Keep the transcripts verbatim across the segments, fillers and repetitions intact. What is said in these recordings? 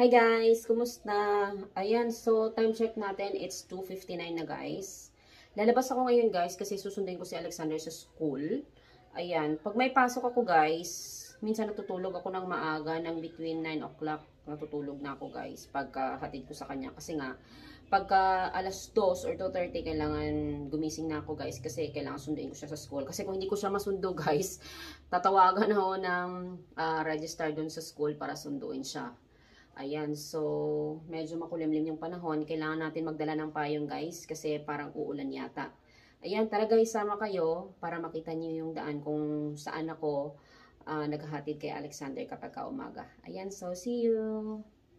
Hi guys, kumusta? Ayan, so time check natin, it's two fifty-nine na guys. Lalabas ako ngayon guys kasi susundin ko si Alexander sa school. Ayan, pag may pasok ako guys, minsan natutulog ako ng maaga, ng between nine o'clock natutulog na ako guys pagka hatid ko sa kanya. Kasi nga, pagka alas dos or two thirty kailangan gumising na ako guys kasi kailangan sunduin ko siya sa school. Kasi kung hindi ko siya masundo guys, tatawagan ako ng uh, register doon sa school para sunduin siya. Ayan, so medyo makulimlim yung panahon. Kailangan natin magdala ng payong guys kasi parang uulan yata. Ayan, tara guys, sama kayo para makita niyo yung daan kung saan ako uh, naghahatid kay Alexander kapag ka umaga. Ayan, so see you!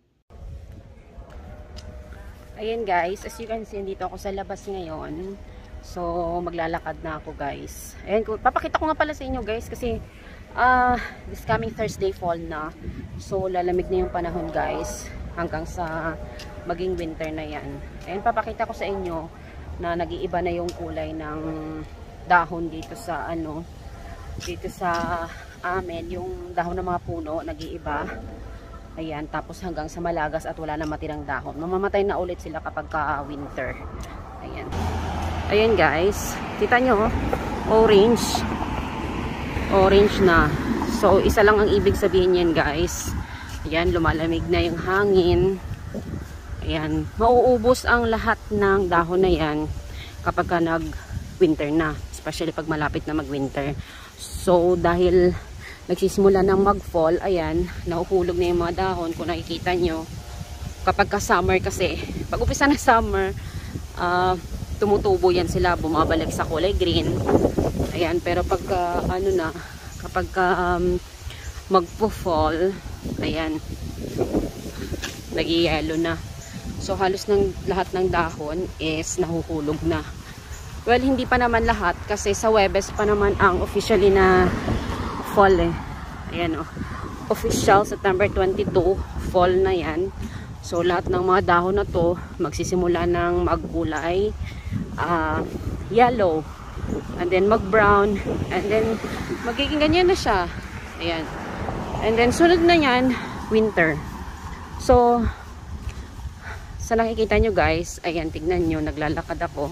Ayan guys, as you can see, dito ako sa labas ngayon. So maglalakad na ako guys. Ayan, papakita ko nga pala sa inyo guys kasi uh, this coming Thursday fall na. So lalamig na yung panahon guys hanggang sa maging winter na yan. Ayan, papakita ko sa inyo na nag-iiba na yung kulay ng dahon dito sa ano, dito sa amin, yung dahon ng mga puno nag-iiba. Ayan, tapos hanggang sa malagas at wala na matirang dahon. Mamamatay na ulit sila kapag ka winter. Ayan. Ayan guys, kita nyo, orange. Orange na. So, isa lang ang ibig sabihin yan guys. Ayan, lumalamig na yung hangin. Ayan, mauubos ang lahat ng dahon na yan kapag ka nag-winter na. Especially pag malapit na mag-winter. So, dahil nagsisimula ng mag-fall, ayan, nahuhulog na yung mga dahon. Kung nakikita nyo, kapag ka-summer kasi, pag upisa na summer, uh, tumutubo yan sila, bumabalik sa kulay green. Ayan, pero pagka, ano na, kapag um, magpo-fall, ayan, nag-yellow na. So, halos ng lahat ng dahon is nahuhulog na. Well, hindi pa naman lahat kasi sa Huwebes pa naman ang officially na fall eh. Ayan o. Oh. Official, September twenty-two, fall na yan. So, lahat ng mga dahon na to magsisimula ng magkulay uh, yellow. And then mag-brown. And then magiging ganyan na siya. Ayan. And then sunod na yan, winter. So, sa nakikita nyo guys, ayan, tignan nyo, naglalakad ako.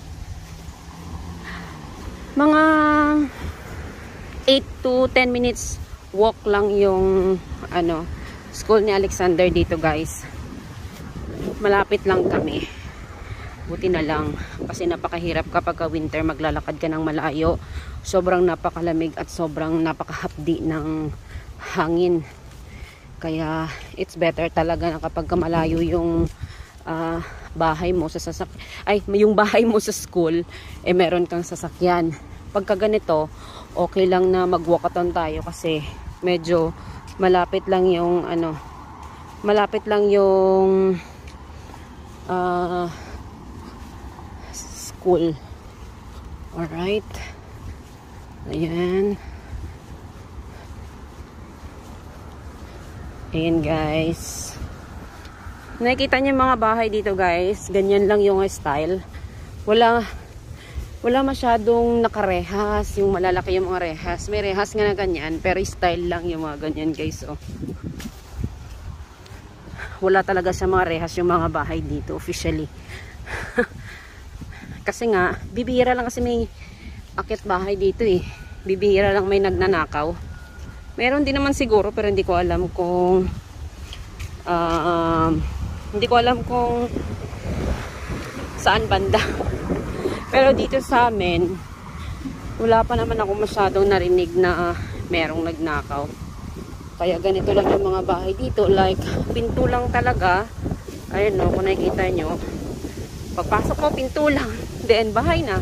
Mga eight to ten minutes walk lang yung ano, school ni Alexander dito guys. Malapit lang kami. Buti na lang kasi napakahirap kapag ka winter maglalakad ka ng malayo. Sobrang napakalamig at sobrang napakahapdi ng hangin. Kaya it's better talaga na kapag ka malayo yung uh, bahay mo sa sasak ay yung bahay mo sa school, eh meron kang sasakyan. Pagka ganito, okay lang na mag-walkathon tayo kasi medyo malapit lang yung ano, malapit lang yung uh, school. Alright. Ayan. Ayan guys. Nakikita niyo yung mga bahay dito guys. Ganyan lang yung style. Wala wala masyadong nakarehas. Yung malalaki yung mga rehas. May rehas nga na ganyan. Pero style lang yung mga ganyan guys. Oh. Wala talaga sa mga rehas yung mga bahay dito officially. Kasi nga, bibihira lang kasi may akit bahay dito eh. Bibihira lang may nagnanakaw. Meron din naman siguro pero hindi ko alam kung uh, hindi ko alam kung saan banda. Pero dito sa amin, wala pa naman ako masyadong narinig na uh, merong nagnakaw. Kaya ganito lang yung mga bahay dito. Like, pinto lang talaga. Ayun no, kung nakikita nyo. Pagpasok mo, pinto lang. Then, bahay na.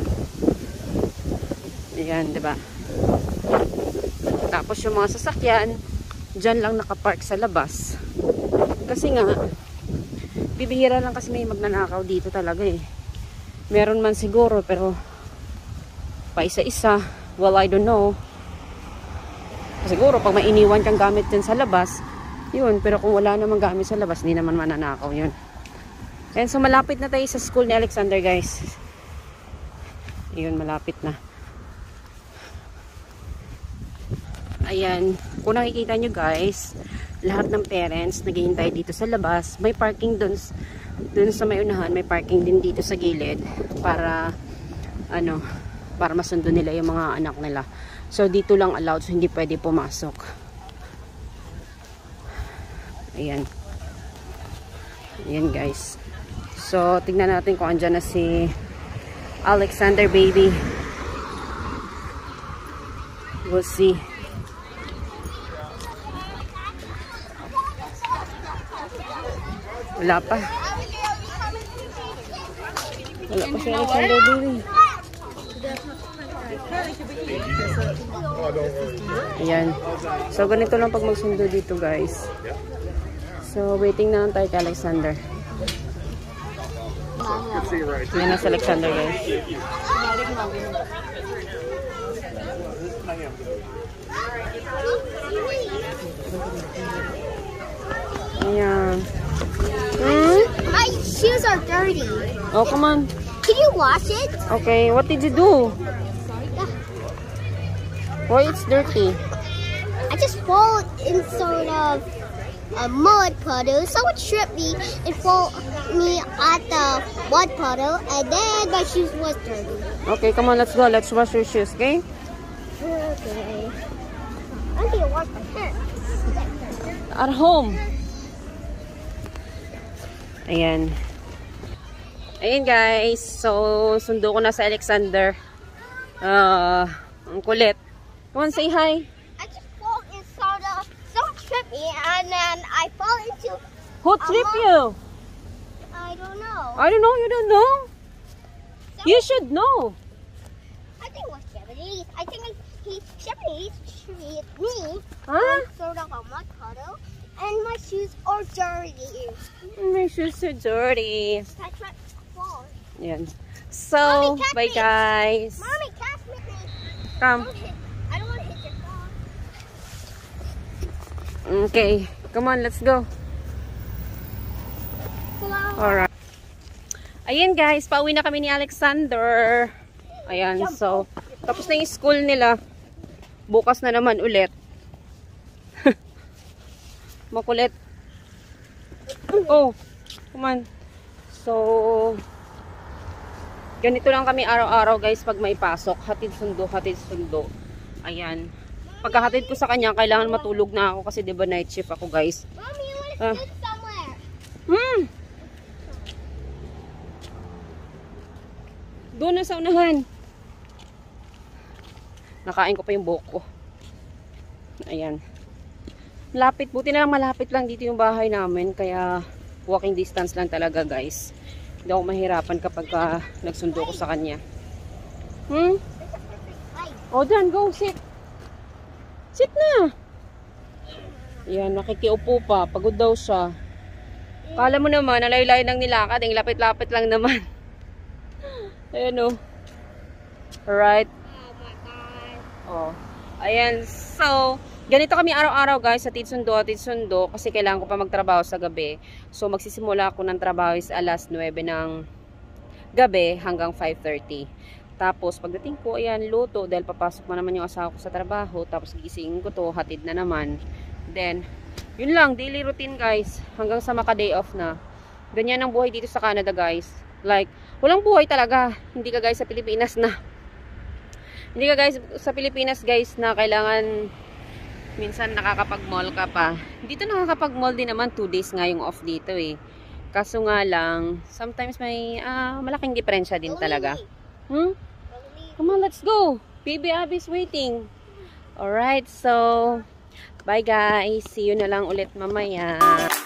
Ayan, diba? Tapos yung mga sasakyan, dyan lang nakapark sa labas. Kasi nga, bibihira lang kasi may magnanakaw dito talaga eh. Meron man siguro, pero pa isa-isa. Well, I don't know. Siguro, pag may iniwan kang gamit dyan sa labas, yun. Pero kung wala namang gamit sa labas, hindi naman mananakaw yun. And so, malapit na tayo sa school ni Alexander, guys. Yun, malapit na. Ayan, kung nakikita nyo guys, lahat ng parents naghihintay dito sa labas. May parking dun, dun sa may unahan, may parking din dito sa gilid para ano, para masundo nila yung mga anak nila. So dito lang allowed, so hindi pwede pumasok. Ayan. Ayan guys. So tignan natin kung andyan na si Alexander baby. We'll see. Wala pa. Wala pa si Alexander baby. Ayan. So ganito lang pag magsundo dito guys. So waiting na lang tayo kay Alexander. Yan na si Alexander guys. Ayan. Hmm? My shoes are dirty. Oh, come on. Can you wash it? Okay, what did you do? Why it's dirty? I just fall in sort of a mud puddle. Someone tripped me and fall me at the mud puddle, and then my shoes was dirty. Okay, come on, let's go. Let's wash your shoes, okay? Okay. I'm gonna wash my hair. At home. Ayan. Ayan guys. So, sundo ko na sa Alexander. Ah, uh, ang kulit. Come on, say hi. I just fall in sort of. Someone tripped me, and then I fall into. Who tripped you? I don't know. I don't know. You don't know? Someone, You should know. I think it was Japanese. I think he Japanese treated me. Huh? Sort of a mud puddle, and my shoes are dirty. My shoes are dirty. I tried to fall. Ayan. So, Mommy, catch bye me. guys. Mommy, catch me. Come. Don't hit- I don't want to hit your phone. Okay. Come on, let's go. Alright. Ayan guys, pauwi na kami ni Alexander. Ayan, so, tapos na yung school nila. Bukas na naman ulit. Makulit. Oh, come on. So, ganito lang kami araw-araw guys pag may pasok. Hatid sundo, hatid sundo. Ayan. Pagkahatid ko sa kanya, kailangan matulog na ako kasi diba night shift ako guys. Mommy, you want to Ah. sit somewhere? Hmm. Doon na sa unahan. Nakain ko pa yung buhok ko. Ayan. Malapit. Buti na lang malapit lang dito yung bahay namin. Kaya walking distance lang talaga guys. Hindi ako mahirapan kapag uh, nagsundo ko sa kanya. Hmm? O dyan, go, sit. Sit na. Ayan, nakikiupo pa. Pagod daw siya. Kala mo naman, nalaylay nang nilakad. Ang lapit-lapit lang naman. Ayan o. Alright. Oh my God. Oh. Ayan. So, ganito kami araw-araw guys. Sa Tidsundo at Tidsundo. Kasi kailangan ko pa magtrabaho sa gabi. So, magsisimula ako ng trabaho is alas nuwebe ng gabi hanggang five thirty. Tapos, pagdating ko, ayan, luto. Dahil papasok na naman yung asawa ko sa trabaho. Tapos, gisingin ko to. Hatid na naman. Then, yun lang. Daily routine, guys. Hanggang sa maka-day off na. Ganyan ang buhay dito sa Canada, guys. Like, walang buhay talaga. Hindi ka, guys, sa Pilipinas na. Hindi ka, guys, sa Pilipinas, guys, na kailangan minsan nakakapag-mall ka pa. Dito nakakapag-mall din naman. Two days nga yung off dito, eh. Kaso nga lang, sometimes may uh, malaking diferensya din talaga. Hmm? Come on, let's go. Baby Abby's waiting. Alright, so, bye guys. See you na lang ulit mamaya.